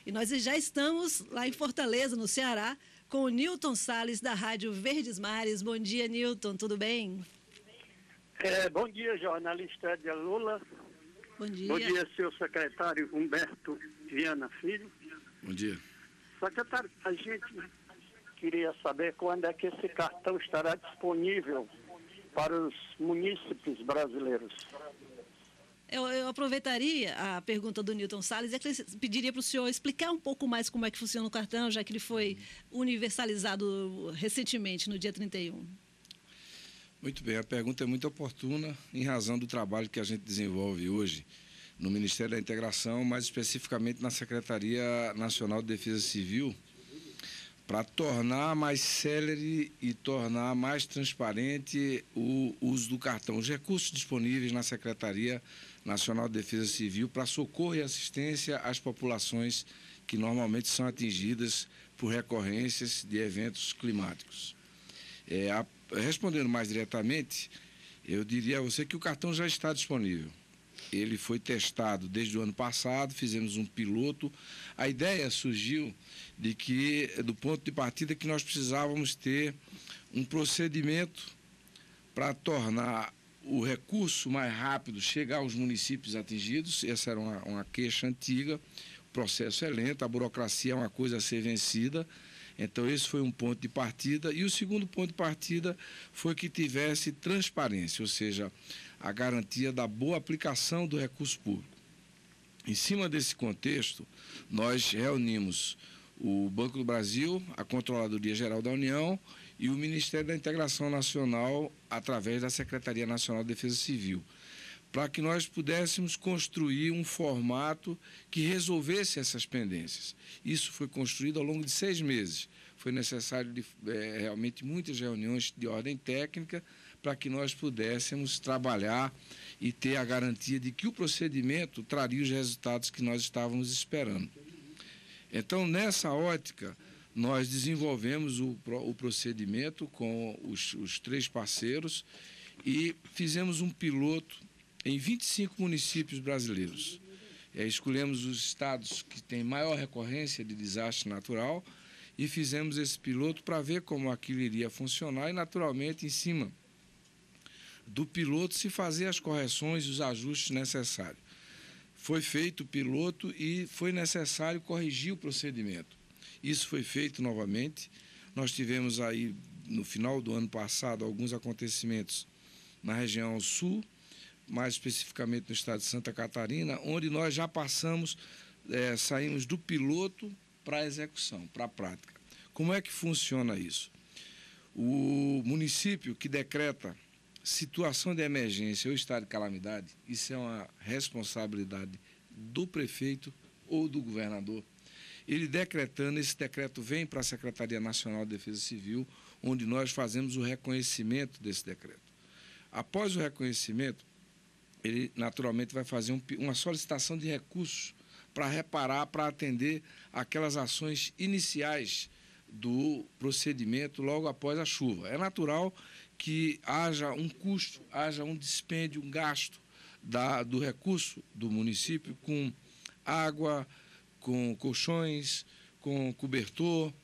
E nós já estamos lá em Fortaleza, no Ceará, com o Nilton Salles, da Rádio Verdes Mares. Bom dia, Nilton, tudo bem? Bom dia, jornalista de Lula. Bom dia. Bom dia, seu secretário Humberto Viana Filho. Bom dia. Secretário, a gente queria saber quando é que esse cartão estará disponível para os munícipes brasileiros. Eu aproveitaria a pergunta do Nilton Salles e pediria para o senhor explicar um pouco mais como é que funciona o cartão, já que ele foi universalizado recentemente, no dia 31. Muito bem, a pergunta é muito oportuna em razão do trabalho que a gente desenvolve hoje no Ministério da Integração, mais especificamente na Secretaria Nacional de Defesa Civil, para tornar mais célere e tornar mais transparente o uso do cartão. Os recursos disponíveis na Secretaria Nacional de Defesa Civil para socorro e assistência às populações que normalmente são atingidas por recorrências de eventos climáticos. Respondendo mais diretamente, eu diria a você que o cartão já está disponível. Ele foi testado desde o ano passado, fizemos um piloto. A ideia surgiu do ponto de partida que nós precisávamos ter um procedimento para tornar o recurso mais rápido, chegar aos municípios atingidos. Essa era uma queixa antiga. O processo é lento, a burocracia é uma coisa a ser vencida. Então, esse foi um ponto de partida. E o segundo ponto de partida foi que tivesse transparência, ou seja, a garantia da boa aplicação do recurso público. Em cima desse contexto, nós reunimos o Banco do Brasil, a Controladoria Geral da União e o Ministério da Integração Nacional, através da Secretaria Nacional de Defesa Civil, para que nós pudéssemos construir um formato que resolvesse essas pendências. Isso foi construído ao longo de 6 meses. Foi necessário realmente muitas reuniões de ordem técnica para que nós pudéssemos trabalhar e ter a garantia de que o procedimento traria os resultados que nós estávamos esperando. Então, nessa ótica, nós desenvolvemos o procedimento com os 3 parceiros e fizemos um piloto em 25 municípios brasileiros. Escolhemos os estados que têm maior recorrência de desastre natural e fizemos esse piloto para ver como aquilo iria funcionar e, naturalmente, em cima do piloto, se fazer as correções e os ajustes necessários. Foi feito o piloto e foi necessário corrigir o procedimento. Isso foi feito novamente. Nós tivemos aí, no final do ano passado, alguns acontecimentos na região sul, mais especificamente no estado de Santa Catarina, onde nós já saímos do piloto para a execução, para a prática. Como é que funciona isso? O município que decreta situação de emergência ou estado de calamidade, isso é uma responsabilidade do prefeito ou do governador. Ele decretando, esse decreto vem para a Secretaria Nacional de Defesa Civil, onde nós fazemos o reconhecimento desse decreto. Após o reconhecimento, ele naturalmente vai fazer uma solicitação de recursos para reparar, para atender aquelas ações iniciais do procedimento logo após a chuva. É natural que haja um custo, haja um dispêndio, um gasto do recurso do município com água, com colchões, com cobertor,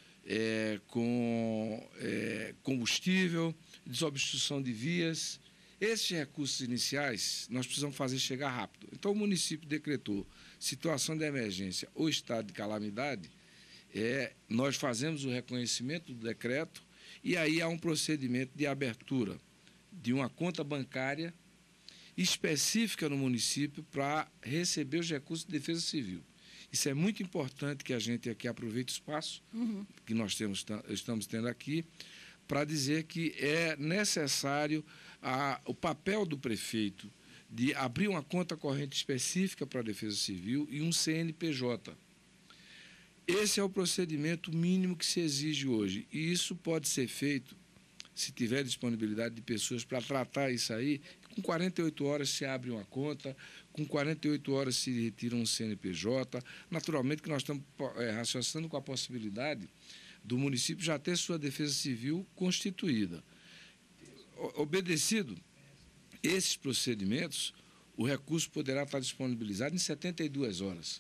com combustível, desobstrução de vias. Esses recursos iniciais nós precisamos fazer chegar rápido. Então o município decretou situação de emergência ou estado de calamidade, nós fazemos o reconhecimento do decreto e aí há um procedimento de abertura de uma conta bancária específica no município para receber os recursos de defesa civil. Isso é muito importante que a gente aqui aproveite o espaço que nós estamos tendo aqui para dizer que é necessário o papel do prefeito de abrir uma conta corrente específica para a Defesa Civil e um CNPJ. Esse é o procedimento mínimo que se exige hoje. E isso pode ser feito, se tiver disponibilidade de pessoas para tratar isso aí, com 48 horas se abre uma conta, com 48 horas se retira um CNPJ. Naturalmente que nós estamos raciocinando com a possibilidade do município já ter sua defesa civil constituída. Obedecido esses procedimentos, o recurso poderá estar disponibilizado em 72 horas.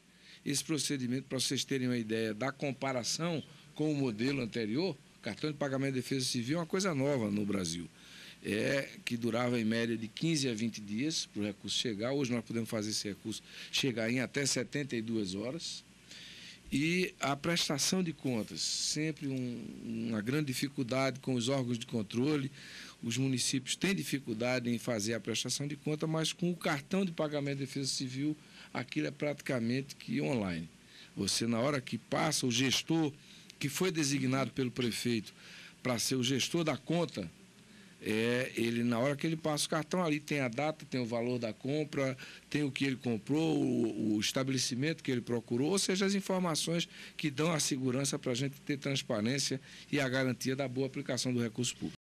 Esse procedimento, para vocês terem uma ideia da comparação com o modelo anterior, cartão de pagamento de defesa civil é uma coisa nova no Brasil. Que durava em média de 15 a 20 dias para o recurso chegar. Hoje nós podemos fazer esse recurso chegar em até 72 horas. E a prestação de contas, sempre uma grande dificuldade com os órgãos de controle. Os municípios têm dificuldade em fazer a prestação de conta, mas com o cartão de pagamento de defesa civil, aquilo é praticamente que online. Você, na hora que passa, o gestor que foi designado pelo prefeito para ser o gestor da conta, ele, na hora que ele passa o cartão, ali tem a data, tem o valor da compra, tem o que ele comprou, o estabelecimento que ele procurou, ou seja, as informações que dão a segurança para a gente ter transparência e a garantia da boa aplicação do recurso público.